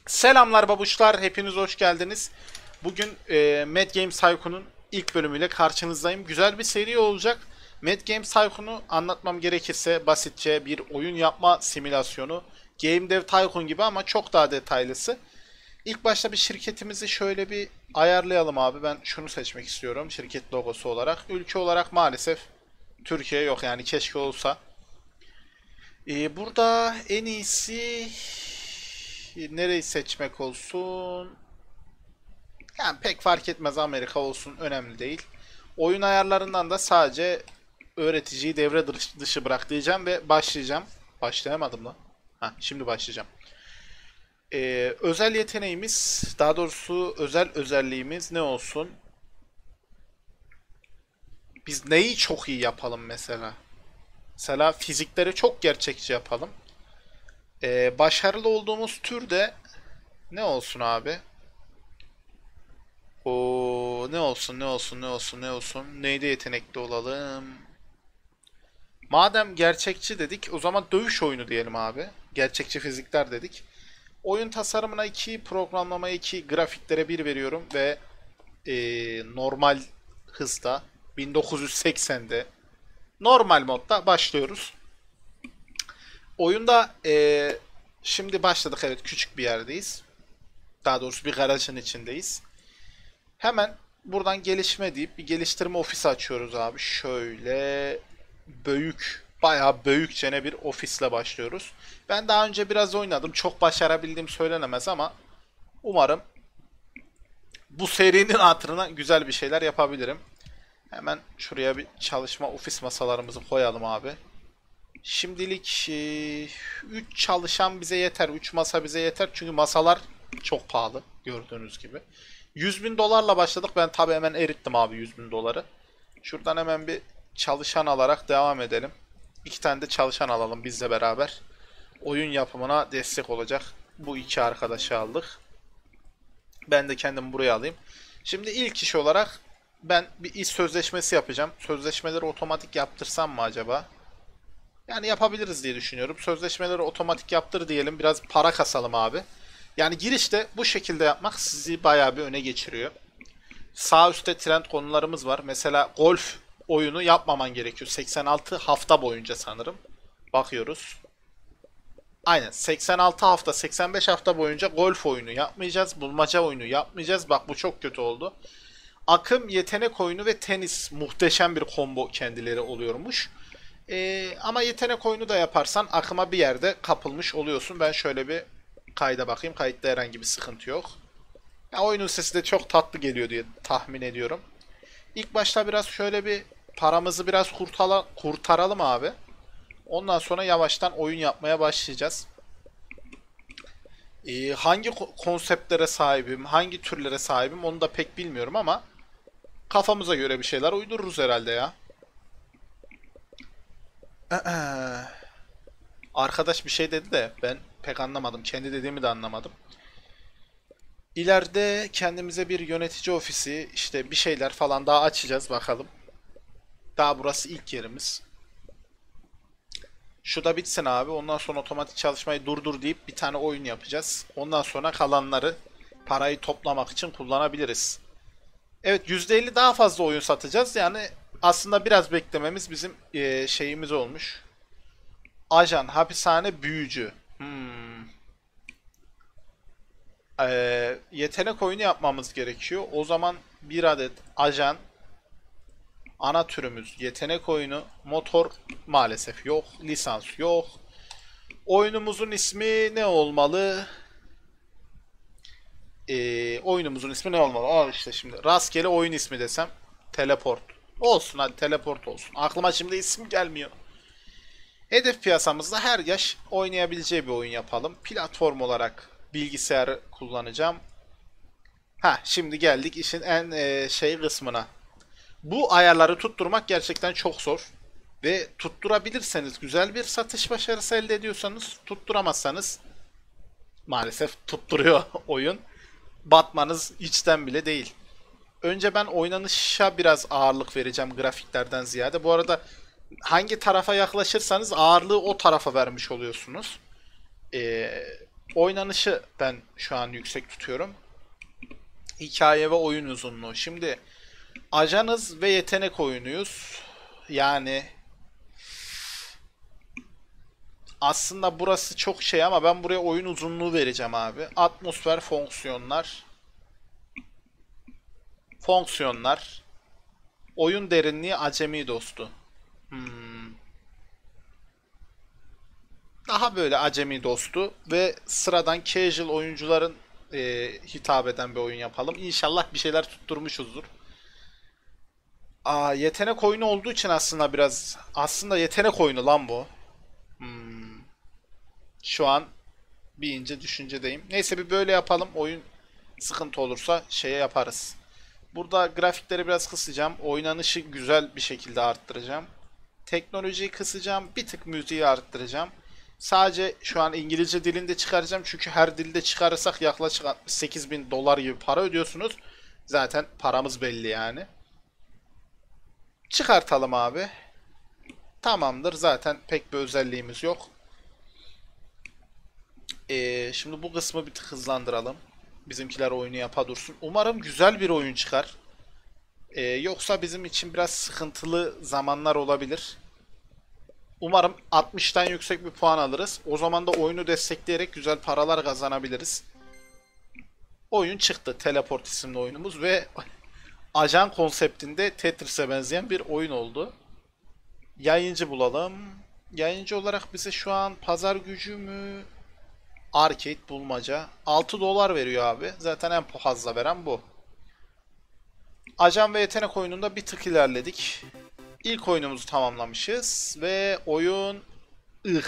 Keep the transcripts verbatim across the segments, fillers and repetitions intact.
Selamlar babuşlar, hepiniz hoş geldiniz. Bugün e, Mad Game Psycho'nun ilk bölümüyle karşınızdayım. Güzel bir seri olacak. Mad Game Psycho'nu anlatmam gerekirse basitçe bir oyun yapma simülasyonu. Game Dev Tycoon gibi ama çok daha detaylısı. İlk başta bir şirketimizi şöyle bir ayarlayalım abi. Ben şunu seçmek istiyorum şirket logosu olarak. Ülke olarak maalesef Türkiye yok, yani keşke olsa. Ee, burada en iyisi nereyi seçmek olsun? Yani pek fark etmez, Amerika olsun, önemli değil. Oyun ayarlarından da sadece öğreticiyi devre dışı bırak diyeceğim ve başlayacağım. Başlayamadım lan. Ha, şimdi başlayacağım. Ee, özel yeteneğimiz, daha doğrusu özel özelliğimiz ne olsun? Biz neyi çok iyi yapalım mesela? Mesela fizikleri çok gerçekçi yapalım. Ee, başarılı olduğumuz türde ne olsun abi? O ne olsun ne olsun ne olsun ne olsun. Neyde yetenekli olalım? Madem gerçekçi dedik, o zaman dövüş oyunu diyelim abi. Gerçekçi fizikler dedik. Oyun tasarımına iki, programlamaya iki, grafiklere bir veriyorum ve e, normal hızda bin dokuz yüz seksende normal modda başlıyoruz. Oyunda e, şimdi başladık, evet, küçük bir yerdeyiz. Daha doğrusu bir garajın içindeyiz. Hemen buradan gelişme deyip bir geliştirme ofisi açıyoruz abi. Şöyle büyük, bayağı büyükçene bir ofisle başlıyoruz. Ben daha önce biraz oynadım. Çok başarabildiğim söylenemez ama umarım bu serinin hatırına güzel bir şeyler yapabilirim. Hemen şuraya bir çalışma ofis masalarımızı koyalım abi. Şimdilik üç çalışan bize yeter. üç masa bize yeter. Çünkü masalar çok pahalı gördüğünüz gibi. yüz bin dolarla başladık. Ben tabi hemen erittim abi yüz bin doları. Şuradan hemen bir çalışan alarak devam edelim. İki tane de çalışan alalım bizle beraber. Oyun yapımına destek olacak. Bu iki arkadaşı aldık. Ben de kendimi buraya alayım. Şimdi ilk iş olarak ben bir iş sözleşmesi yapacağım. Sözleşmeleri otomatik yaptırsam mı acaba? Yani yapabiliriz diye düşünüyorum. Sözleşmeleri otomatik yaptır diyelim. Biraz para kasalım abi. Yani girişte bu şekilde yapmak sizi bayağı bir öne geçiriyor. Sağ üstte trend konularımız var. Mesela golf oyunu yapmaman gerekiyor. seksen altı hafta boyunca sanırım. Bakıyoruz. Aynen, seksen altı hafta, seksen beş hafta boyunca golf oyunu yapmayacağız. Bulmaca oyunu yapmayacağız. Bak, bu çok kötü oldu. Akım, yetenek oyunu ve tenis muhteşem bir combo kendileri oluyormuş. Ee, ama yetenek oyunu da yaparsan akıma bir yerde kapılmış oluyorsun. Ben şöyle bir kayda bakayım. Kayıtta herhangi bir sıkıntı yok. Ya, oyunun sesi de çok tatlı geliyor diye tahmin ediyorum. İlk başta biraz şöyle bir paramızı biraz kurtala, kurtaralım abi. Ondan sonra yavaştan oyun yapmaya başlayacağız. Ee, hangi konseptlere sahibim, hangi türlere sahibim onu da pek bilmiyorum ama kafamıza göre bir şeyler uydururuz herhalde ya. Arkadaş bir şey dedi de ben pek anlamadım. Kendi dediğimi de anlamadım. İleride kendimize bir yönetici ofisi, işte bir şeyler falan daha açacağız bakalım. Daha burası ilk yerimiz. Şu da bitsin abi. Ondan sonra otomatik çalışmayı durdur deyip bir tane oyun yapacağız. Ondan sonra kalanları parayı toplamak için kullanabiliriz. Evet, yüzde elli daha fazla oyun satacağız. Yani aslında biraz beklememiz bizim eee, şeyimiz olmuş. Ajan, hapishane, büyücü. Hmm. Ee, yetenek oyunu yapmamız gerekiyor. O zaman bir adet ajan, ana türümüz yetenek oyunu, motor maalesef yok, lisans yok. Oyunumuzun ismi ne olmalı? Ee, oyunumuzun ismi ne olmalı? Aa, işte şimdi rastgele oyun ismi desem teleport. Olsun, hadi teleport olsun. Aklıma şimdi isim gelmiyor. Hedef piyasamızda her yaş oynayabileceği bir oyun yapalım. Platform olarak bilgisayar kullanacağım. Ha, şimdi geldik işin en e, şey kısmına. Bu ayarları tutturmak gerçekten çok zor. Ve tutturabilirseniz, güzel bir satış başarısı elde ediyorsanız, tutturamazsanız maalesef tutturuyor oyun. Batmanız içten bile değil. Önce ben oynanışa biraz ağırlık vereceğim grafiklerden ziyade. Bu arada hangi tarafa yaklaşırsanız ağırlığı o tarafa vermiş oluyorsunuz. Ee, Oynanışı ben şu an yüksek tutuyorum. Hikaye ve oyun uzunluğu. Şimdi ajanız ve yetenek oyunuyuz. Yani aslında burası çok şey ama ben buraya oyun uzunluğu vereceğim abi. Atmosfer, fonksiyonlar. Fonksiyonlar. Oyun derinliği, acemi dostu. Hmm. Daha böyle acemi dostu ve sıradan casual oyuncuların e, hitap eden bir oyun yapalım. İnşallah bir şeyler tutturmuşuzdur. Aa, yetenek oyunu olduğu için aslında biraz aslında yetenek oyunu lan bu. Hmm. Şu an bir ince düşüncedeyim. Neyse bir böyle yapalım. Oyun sıkıntı olursa şeye yaparız. Burada grafikleri biraz kısacağım. Oynanışı güzel bir şekilde arttıracağım. Teknolojiyi kısacağım. Bir tık müziği arttıracağım. Sadece şu an İngilizce dilinde çıkaracağım. Çünkü her dilde çıkarırsak yaklaşık altmış sekiz bin dolar gibi para ödüyorsunuz. Zaten paramız belli yani. Çıkartalım abi. Tamamdır. Zaten pek bir özelliğimiz yok. Ee, şimdi bu kısmı bir tık hızlandıralım. Bizimkiler oyunu yapa dursun. Umarım güzel bir oyun çıkar. Ee, yoksa bizim için biraz sıkıntılı zamanlar olabilir. Umarım altmıştan yüksek bir puan alırız. O zaman da oyunu destekleyerek güzel paralar kazanabiliriz. Oyun çıktı. Teleport isimli oyunumuz ve ajan konseptinde Tetris'e benzeyen bir oyun oldu. Yayıncı bulalım. Yayıncı olarak bize şu an pazar gücü mü? Arcade bulmaca. altı dolar veriyor abi. Zaten en fazla veren bu. Ajan ve yetenek oyununda bir tık ilerledik. İlk oyunumuzu tamamlamışız ve oyun ıh.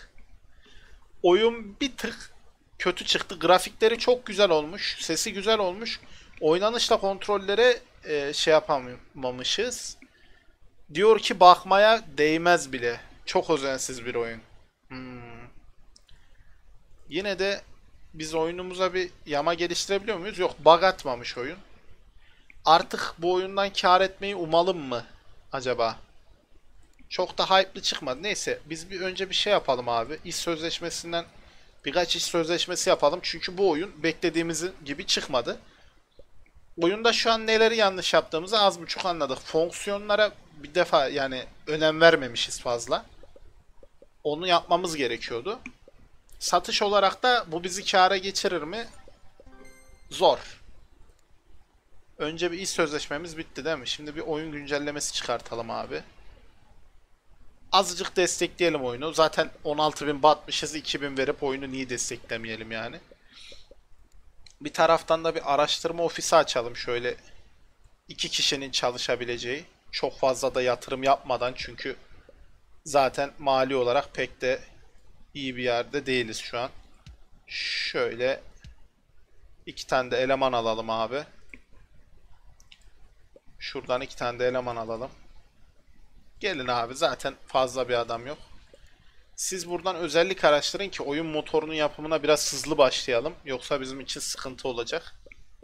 Oyun bir tık kötü çıktı. Grafikleri çok güzel olmuş. Sesi güzel olmuş. Oynanışla kontrollere e, şey yapamamışız. Diyor ki bakmaya değmez bile. Çok özensiz bir oyun. Hmm. Yine de biz oyunumuza bir yama geliştirebiliyor muyuz? Yok, bug atmamış oyun. Artık bu oyundan kar etmeyi umalım mı acaba? Çok da hype'lı çıkmadı. Neyse biz bir önce bir şey yapalım abi. İş sözleşmesinden birkaç iş sözleşmesi yapalım. Çünkü bu oyun beklediğimiz gibi çıkmadı. Oyunda şu an neleri yanlış yaptığımızı az buçuk anladık. Fonksiyonlara bir defa yani önem vermemişiz fazla. Onu yapmamız gerekiyordu. Satış olarak da bu bizi kâra geçirir mi? Zor. Önce bir iş sözleşmemiz bitti değil mi? Şimdi bir oyun güncellemesi çıkartalım abi. Azıcık destekleyelim oyunu. Zaten on altı bin batmışız. iki bin verip oyunu niye desteklemeyelim yani? Bir taraftan da bir araştırma ofisi açalım şöyle. İki kişinin çalışabileceği. Çok fazla da yatırım yapmadan çünkü zaten mali olarak pek de iyi bir yerde değiliz şu an. Şöyle iki tane de eleman alalım abi. Şuradan iki tane de eleman alalım. Gelin abi, zaten fazla bir adam yok. Siz buradan özellik araştırın ki oyun motorunun yapımına biraz hızlı başlayalım. Yoksa bizim için sıkıntı olacak.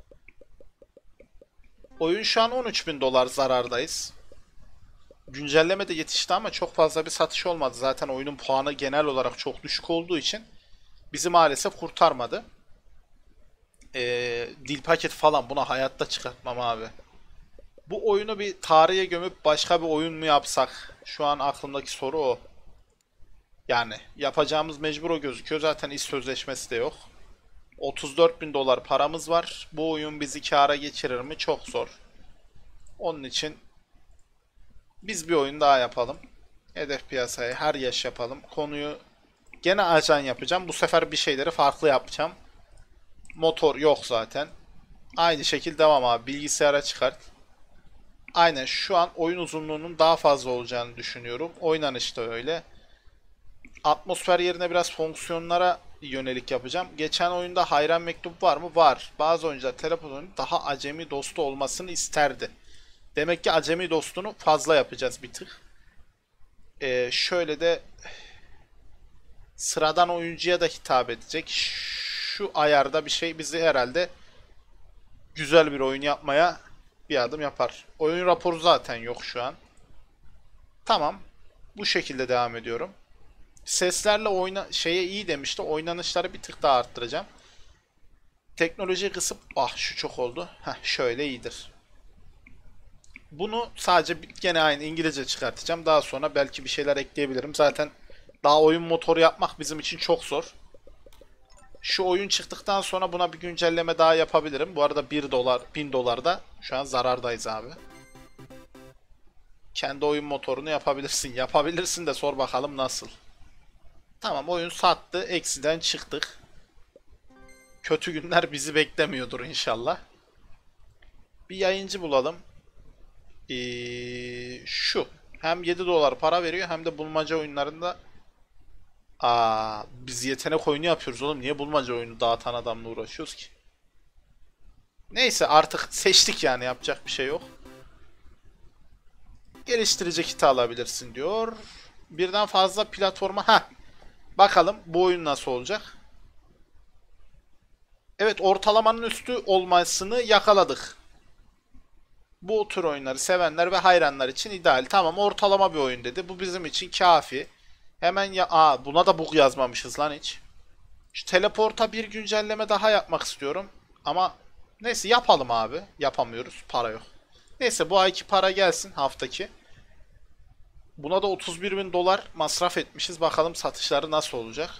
Oyun şu an on üç bin dolar zarardayız. Güncelleme de yetişti ama çok fazla bir satış olmadı. Zaten oyunun puanı genel olarak çok düşük olduğu için bizi maalesef kurtarmadı. Ee, dil paket falan buna hayatta çıkartmam abi. Bu oyunu bir tarihe gömüp başka bir oyun mu yapsak? Şu an aklımdaki soru o. Yani yapacağımız mecbur o gözüküyor. Zaten iş sözleşmesi de yok. otuz dört bin dolar paramız var. Bu oyun bizi kâra geçirir mi? Çok zor. Onun için biz bir oyun daha yapalım. Hedef piyasayı her yaş yapalım. Konuyu gene ajan yapacağım. Bu sefer bir şeyleri farklı yapacağım. Motor yok zaten. Aynı şekilde devam abi. Bilgisayara çıkart. Aynen, şu an oyun uzunluğunun daha fazla olacağını düşünüyorum. Oynanış da öyle. Atmosfer yerine biraz fonksiyonlara yönelik yapacağım. Geçen oyunda hayran mektup var mı? Var. Bazı oyuncular telefonun daha acemi dostu olmasını isterdi. Demek ki acemi dostunu fazla yapacağız bir tık. Ee, şöyle de sıradan oyuncuya da hitap edecek. Şu ayarda bir şey bizi herhalde güzel bir oyun yapmaya bir adım yapar. Oyun raporu zaten yok şu an. Tamam. Bu şekilde devam ediyorum. Seslerle oyna şeye iyi demişti. Oynanışları bir tık daha arttıracağım. Teknolojiyi kısıp ah şu çok oldu. Heh, şöyle iyidir. Bunu sadece gene aynı İngilizce çıkartacağım. Daha sonra belki bir şeyler ekleyebilirim. Zaten daha oyun motoru yapmak bizim için çok zor. Şu oyun çıktıktan sonra buna bir güncelleme daha yapabilirim. Bu arada bir dolar, bin dolarda şu an zarardayız abi. Kendi oyun motorunu yapabilirsin. Yapabilirsin de sor bakalım nasıl. Tamam, oyun sattı. Eksiden çıktık. Kötü günler bizi beklemiyordur inşallah. Bir yayıncı bulalım. Ee, şu. Hem yedi dolar para veriyor hem de bulmaca oyunlarında. Aa, biz yetenek oyunu yapıyoruz oğlum. Niye bulmaca oyunu dağıtan adamla uğraşıyoruz ki? Neyse, artık seçtik yani, yapacak bir şey yok. Geliştirici kiti alabilirsin diyor. Birden fazla platforma. Ha. Bakalım bu oyun nasıl olacak? Evet, ortalamanın üstü olmasını yakaladık. Bu tür oyunları sevenler ve hayranlar için ideal. Tamam, ortalama bir oyun dedi. Bu bizim için kafi. Hemen ya... Aa, buna da bug yazmamışız lan hiç. Şu teleporta bir güncelleme daha yapmak istiyorum. Ama neyse yapalım abi. Yapamıyoruz. Para yok. Neyse, bu ayki para gelsin, haftaki. Buna da otuz bir bin dolar masraf etmişiz. Bakalım satışları nasıl olacak.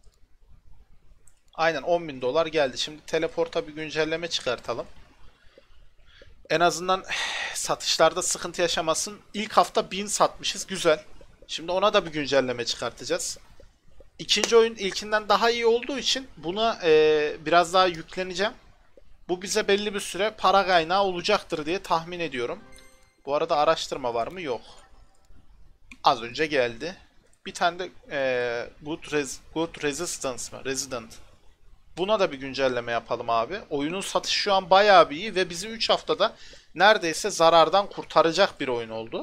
Aynen on bin dolar geldi. Şimdi teleporta bir güncelleme çıkartalım. En azından satışlarda sıkıntı yaşamasın. İlk hafta bin satmışız. Güzel. Şimdi ona da bir güncelleme çıkartacağız. İkinci oyun ilkinden daha iyi olduğu için buna e, biraz daha yükleneceğim. Bu bize belli bir süre para kaynağı olacaktır diye tahmin ediyorum. Bu arada araştırma var mı? Yok. Az önce geldi. Bir tane de e, Good, Res Good Resistance mı? Resident. Buna da bir güncelleme yapalım abi. Oyunun satışı şu an bayağı bir iyi ve bizi üç haftada neredeyse zarardan kurtaracak bir oyun oldu.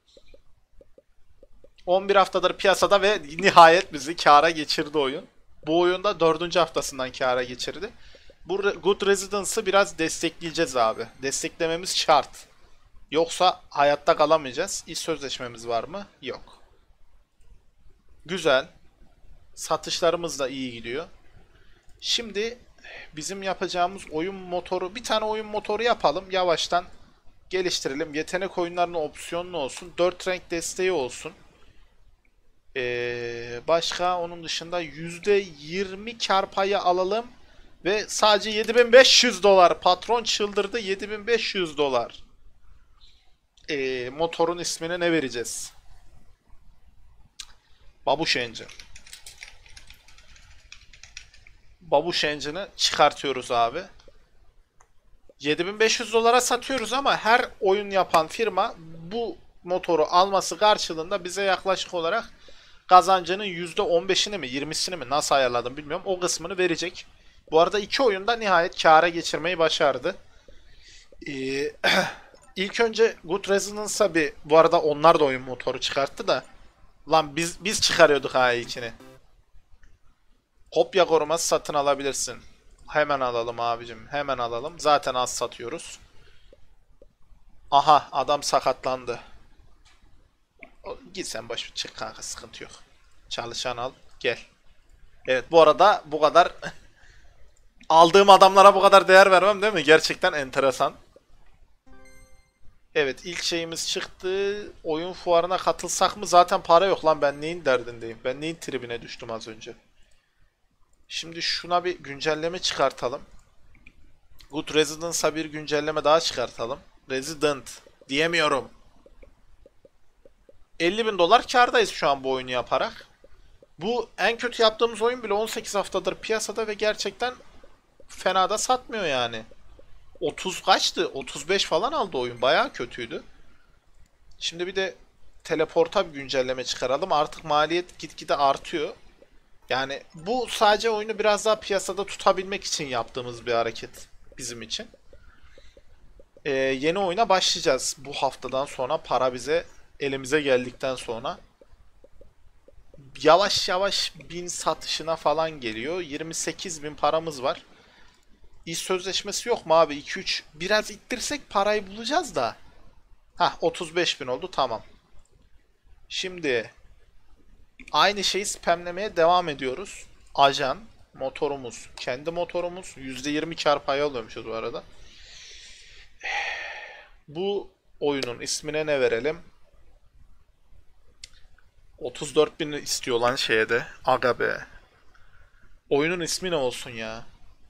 on bir haftadır piyasada ve nihayet bizi kâra geçirdi oyun. Bu oyunda dördüncü haftasından kâra geçirdi. Bu Good Residence'ı biraz destekleyeceğiz abi. Desteklememiz şart. Yoksa hayatta kalamayacağız. İş sözleşmemiz var mı? Yok. Güzel. Satışlarımız da iyi gidiyor. Şimdi bizim yapacağımız oyun motoru, bir tane oyun motoru yapalım. Yavaştan geliştirelim. Yetenek oyunlarının opsiyonlu olsun. dört renk desteği olsun. Ee, başka onun dışında yüzde yirmi kar payı alalım. Ve sadece yedi bin beş yüz dolar. Patron çıldırdı. yedi bin beş yüz dolar. Ee, motorun ismine ne vereceğiz? Babuş Engine. Babuş Engine'ı çıkartıyoruz abi. yedi bin beş yüz dolara satıyoruz ama her oyun yapan firma bu motoru alması karşılığında bize yaklaşık olarak kazancının yüzde on beşini mi yirmisini mi nasıl ayarladım bilmiyorum, o kısmını verecek. Bu arada iki oyunda nihayet kâra geçirmeyi başardı. Ee, ilk önce Good Resonance'a bir, bu arada onlar da oyun motoru çıkarttı da lan biz biz çıkarıyorduk ha ilkini. Kopya koruması satın alabilirsin. Hemen alalım abicim. Hemen alalım. Zaten az satıyoruz. Aha, adam sakatlandı. Git sen boş çık kanka, sıkıntı yok. Çalışan al gel. Evet, bu arada bu kadar aldığım adamlara bu kadar değer vermem değil mi? Gerçekten enteresan. Evet, ilk şeyimiz çıktı. Oyun fuarına katılsak mı? Zaten para yok lan, ben neyin derdindeyim. Ben neyin tribine düştüm az önce. Şimdi şuna bir güncelleme çıkartalım. Good Residence'a bir güncelleme daha çıkartalım. Resident diyemiyorum. elli bin dolar kârdayız şu an bu oyunu yaparak. Bu en kötü yaptığımız oyun bile on sekiz haftadır piyasada ve gerçekten fena da satmıyor yani. otuz kaçtı? otuz beş falan aldı oyun. Bayağı kötüydü. Şimdi bir de teleporta bir güncelleme çıkaralım. Artık maliyet gitgide artıyor. Yani bu sadece oyunu biraz daha piyasada tutabilmek için yaptığımız bir hareket bizim için. Ee, yeni oyuna başlayacağız. Bu haftadan sonra para bize elimize geldikten sonra. Yavaş yavaş bin satışına falan geliyor. yirmi sekiz bin paramız var. İş sözleşmesi yok mu abi? iki üç biraz ittirsek parayı bulacağız da. Hah, otuz beş bin oldu, tamam. Şimdi Aynı şeyi spamlemeye devam ediyoruz. Ajan, motorumuz, kendi motorumuz. yüzde yirmi kar payı alıyormuşuz bu arada. Bu oyunun ismine ne verelim? otuz dört bin istiyor lan şeye de. Aga be. Oyunun ismi ne olsun ya?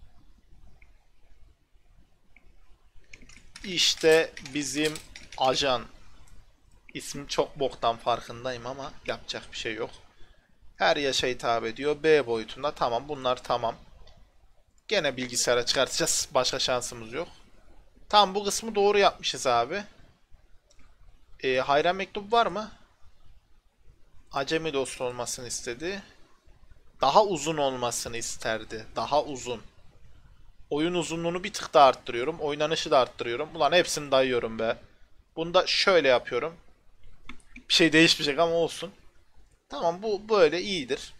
İşte bizim ajan. İsmi çok boktan farkındayım ama yapacak bir şey yok. Her yaşa hitap ediyor. B boyutunda. Tamam, bunlar tamam. Gene bilgisayara çıkartacağız. Başka şansımız yok. Tamam, bu kısmı doğru yapmışız abi. Ee, hayran mektubu var mı? Acemi dost olmasını istedi. Daha uzun olmasını isterdi. Daha uzun. Oyun uzunluğunu bir tık daha arttırıyorum. Oynanışı da arttırıyorum. Ulan hepsini dayıyorum be. Bunu da şöyle yapıyorum. Bir şey değişmeyecek ama olsun. Tamam, bu böyle iyidir.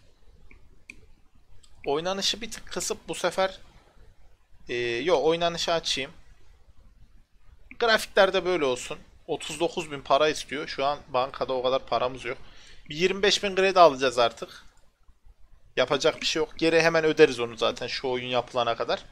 Oynanışı bir tık kısıp bu sefer ee, yo oynanışı açayım. Grafikler de böyle olsun. otuz dokuz bin para istiyor. Şu an bankada o kadar paramız yok. Bir yirmi beş bin kredi alacağız artık. Yapacak bir şey yok. Geri hemen öderiz onu zaten şu oyun yapılana kadar.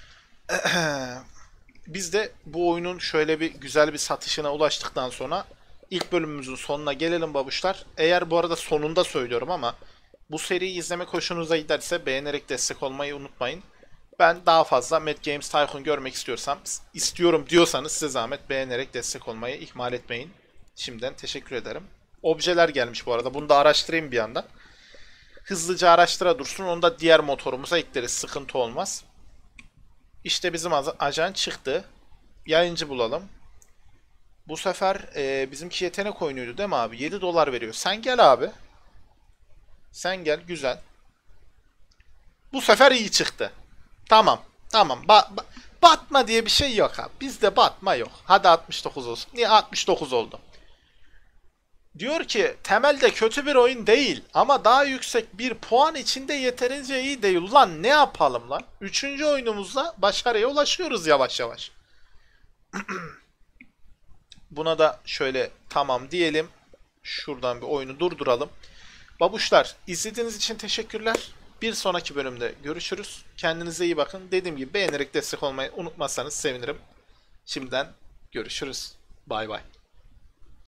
Biz de bu oyunun şöyle bir güzel bir satışına ulaştıktan sonra ilk bölümümüzün sonuna gelelim babuşlar. Eğer bu arada sonunda söylüyorum ama bu seriyi izlemek hoşunuza giderse beğenerek destek olmayı unutmayın. Ben daha fazla Mad Games Tycoon görmek istiyorsam, istiyorum diyorsanız size zahmet beğenerek destek olmayı ihmal etmeyin. Şimdiden teşekkür ederim. Objeler gelmiş bu arada. Bunu da araştırayım bir yandan. Hızlıca araştıra dursun. Onu da diğer motorumuza ekleriz. Sıkıntı olmaz. İşte bizim ajan çıktı. Yayıncı bulalım. Bu sefer e, bizimki yetenek oyunuydu değil mi abi? yedi dolar veriyor. Sen gel abi. Sen gel. Güzel. Bu sefer iyi çıktı. Tamam. Tamam. Ba ba batma diye bir şey yok abi. Bizde batma yok. Hadi altmış dokuz olsun. Niye altmış dokuz oldu? Diyor ki temelde kötü bir oyun değil ama daha yüksek bir puan içinde yeterince iyi değil. Ulan ne yapalım lan? Üçüncü oyunumuzda başarıya ulaşıyoruz yavaş yavaş. Buna da şöyle tamam diyelim. Şuradan bir oyunu durduralım. Babuşlar, izlediğiniz için teşekkürler. Bir sonraki bölümde görüşürüz. Kendinize iyi bakın. Dediğim gibi beğenerek destek olmayı unutmazsanız sevinirim. Şimdiden görüşürüz. Bay bay.